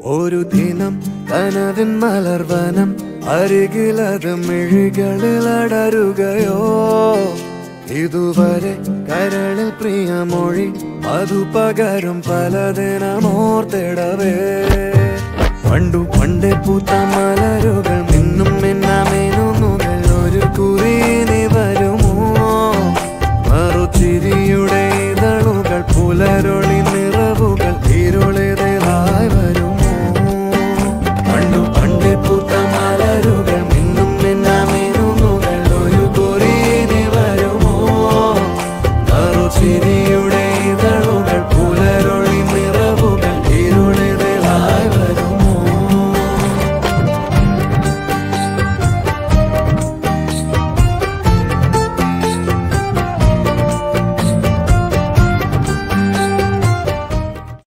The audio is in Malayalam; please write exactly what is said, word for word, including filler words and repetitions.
ഒരു ദിനം കനവിൻ മലർവനം അരികിലത് മിഴികളിൽ അടരുകയോ ഇതുവരെ കരളിൽ പ്രിയമൊഴി അതു പകരും പലതിനമോർത്തിടവേ പണ്ടു പണ്ടേ പൂത്ത മലരുകൾ